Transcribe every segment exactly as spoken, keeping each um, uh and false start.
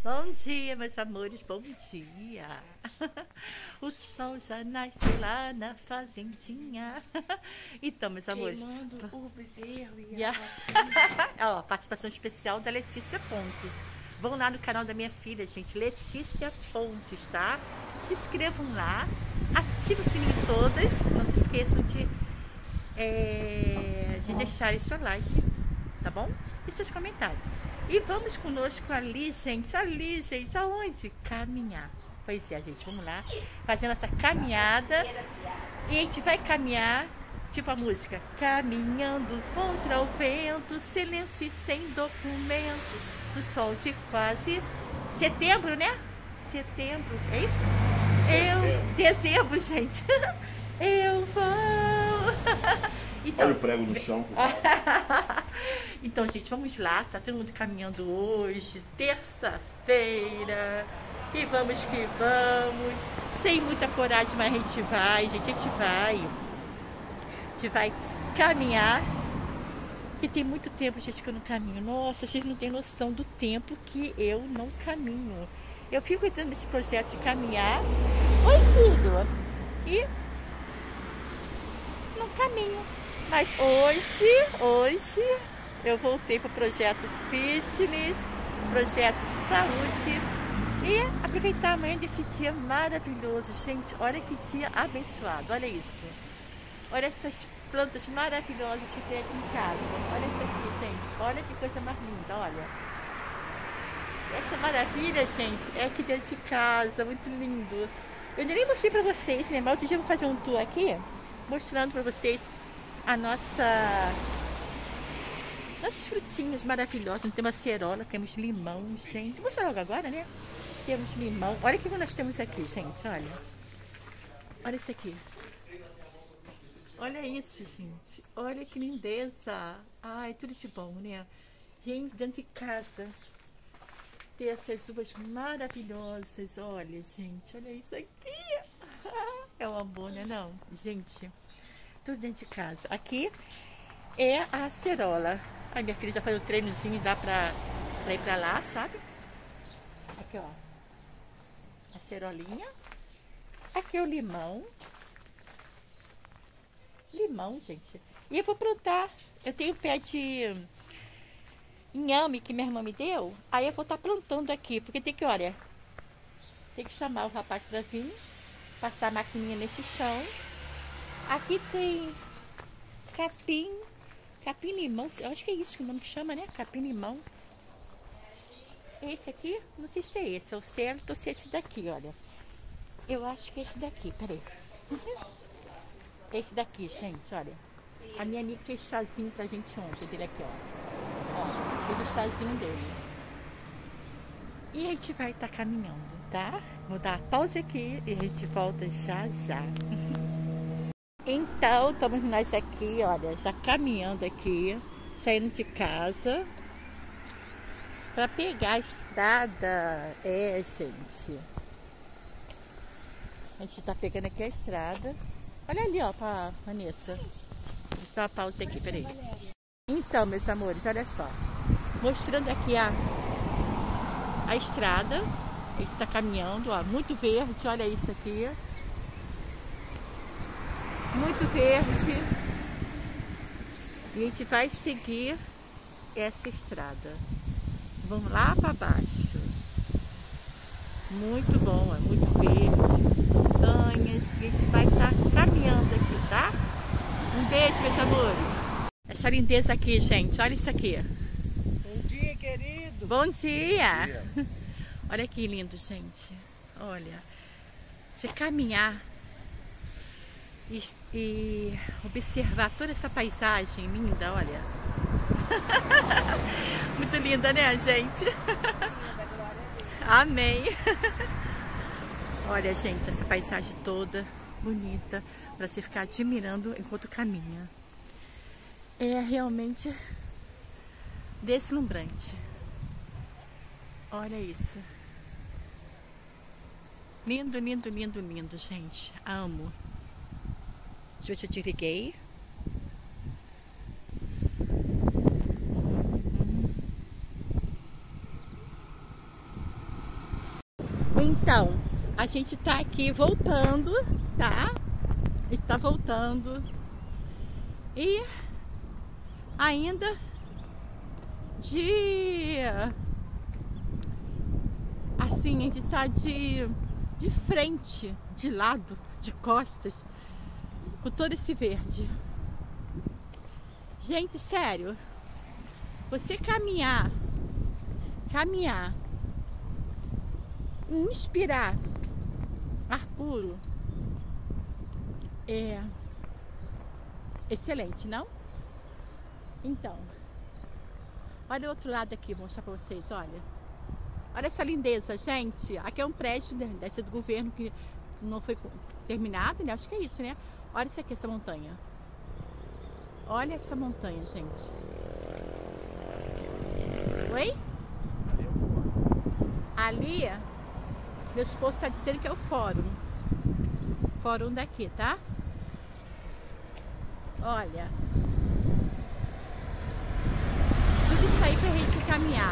Bom dia, meus amores, bom dia. O sol já nasceu lá na fazendinha. Então, meus amores, Queimando o bezerro e e a... Ó, participação especial da Letícia Fontes. Vão lá no canal da minha filha, gente, Letícia Fontes, tá? Se inscrevam lá, ativem o sininho todas, não se esqueçam de, é, de deixarem seu like, tá bom? E seus comentários. E vamos conosco ali, gente, ali, gente, aonde? Caminhar. Pois é, gente, vamos lá, fazer nossa caminhada. E a gente vai caminhar, tipo a música, caminhando contra o vento, silêncio e sem documento, no sol de quase setembro, né? Setembro, é isso? Eu, dezembro, gente. Eu vou. Então, olha o prego no chão. então, gente, vamos lá. Tá todo mundo caminhando hoje, terça-feira. E vamos que vamos. Sem muita coragem, mas a gente vai, gente. A gente vai. A gente vai caminhar. E tem muito tempo, gente, que eu não caminho. Nossa, a gente não tem noção do tempo que eu não caminho. Eu fico entrando nesse projeto de caminhar. Oi, filho. E não caminho. Mas hoje, hoje, eu voltei para o projeto Fitness, projeto Saúde. E aproveitar amanhã desse dia maravilhoso. Gente, olha que dia abençoado. Olha isso. Olha essas plantas maravilhosas que tem aqui em casa. Olha isso aqui, gente. Olha que coisa mais linda, olha. Essa maravilha, gente, é aqui dentro de casa. Muito lindo. Eu nem mostrei pra vocês, né? Mas outro dia eu vou fazer um tour aqui, mostrando pra vocês a nossa... Nossas frutinhas maravilhosas. Temos acerola, temos limão, gente. Vou mostrar logo agora, né? Temos limão. Olha o que nós temos aqui, gente. Olha. Olha isso aqui. Olha isso, gente. Olha que lindeza. Ai, tudo de bom, né? Gente, dentro de casa. Ter essas uvas maravilhosas. Olha, gente. Olha isso aqui. É um amor, né? Não, gente. Tudo dentro de casa. Aqui é a acerola. Ai, minha filha já faz o treinozinho e dá pra, pra ir pra lá, sabe? Aqui, ó. Acerolinha. Aqui é o limão. Limão, gente. E eu vou plantar. Eu tenho pé de inhame que minha irmã me deu. Aí eu vou estar plantando aqui. Porque tem que, olha, tem que chamar o rapaz pra vir. Passar a maquininha nesse chão. Aqui tem capim. Capim-limão. Eu acho que é isso que o nome que chama, né? Capim-limão. Esse aqui, não sei se é esse. É o certo ou se é esse daqui, olha. Eu acho que é esse daqui. Peraí. Esse daqui, gente, olha. A minha amiga fez chazinho pra gente ontem, dele aqui, ó. Ó, fez o chazinho dele. E a gente vai estar tá caminhando, tá? Vou dar pausa aqui e a gente volta já já. Então, estamos nós aqui, olha, já caminhando aqui, saindo de casa. Pra pegar a estrada. É, gente. A gente tá pegando aqui a estrada. Olha ali, ó, pra Vanessa. Deixa eu dar uma pausa aqui, peraí. Então, meus amores, olha só. Mostrando aqui a, a estrada. A gente tá caminhando, ó, muito verde, olha isso aqui. Muito verde. E a gente vai seguir essa estrada. Vamos lá para baixo. Muito bom, é muito verde. Montanhas, e a gente vai estar caminhando aqui, tá? Um beijo, meus amores. Essa lindeza aqui, gente, olha isso aqui. Bom dia, querido. Bom dia. Bom dia. Olha que lindo, gente. Olha, você caminhar e, e observar toda essa paisagem linda, olha. Muito linda, né, gente? Amém. Olha, gente, essa paisagem toda bonita para você ficar admirando enquanto caminha. É realmente deslumbrante. Olha isso. Lindo, lindo, lindo, lindo, gente. Amo. Deixa eu ver se eu te liguei. Então, a gente tá aqui voltando, tá? A gente tá voltando. E ainda de... Assim, a gente tá de, de frente, de lado, de costas, com todo esse verde. Gente, sério, você caminhar, caminhar, inspirar ar puro é excelente, não? Então, olha o outro lado aqui, vou mostrar pra vocês, olha. Olha essa lindeza, gente. Aqui é um prédio, né, deve ser do governo que não foi terminado, né? Acho que é isso, né? Olha isso aqui, essa montanha. Olha essa montanha, gente. Oi? Ali, meu esposo está dizendo que é o fórum. Fórum daqui, tá? Olha. Tudo isso aí pra gente caminhar.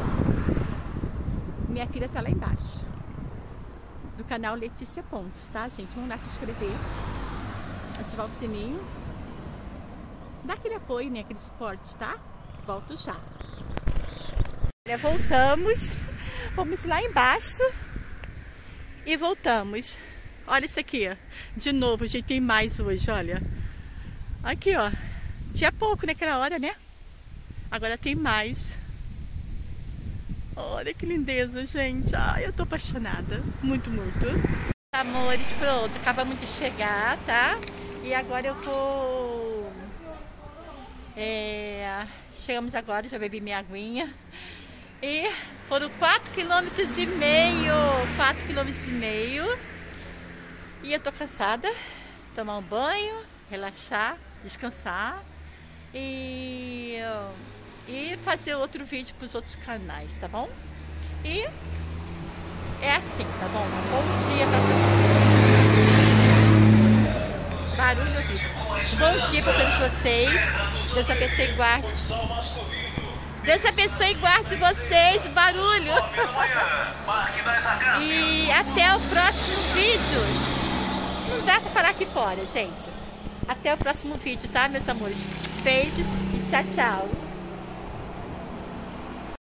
Minha filha tá lá embaixo. Do canal Letícia Pontes, tá, gente? Vamos lá se inscrever. Ativar o sininho. Dá aquele apoio, né? Aquele suporte, tá? Volto já. Olha, voltamos. Vamos lá embaixo. E voltamos. Olha isso aqui, ó. De novo, gente, tem mais hoje, olha. Aqui, ó. Tinha pouco naquela hora, né? Agora tem mais. Olha que lindeza, gente. Ai, eu tô apaixonada. Muito, muito. Amores, pronto. Acabamos de chegar, tá? E agora eu vou... É... Chegamos agora, já bebi minha aguinha. E foram quatro quilômetros e meio. quatro quilômetros e meio. E eu tô cansada. Tomar um banho, relaxar, descansar. E... E fazer outro vídeo para os outros canais, tá bom? E é assim, tá bom? Bom dia para todos. Barulho horrível. Bom dia para todos vocês. Deus abençoe e guarde. Deus abençoe e guarde vocês. Barulho. E até o próximo vídeo. Não dá para falar aqui fora, gente. Até o próximo vídeo, tá, meus amores? Beijos e tchau, tchau.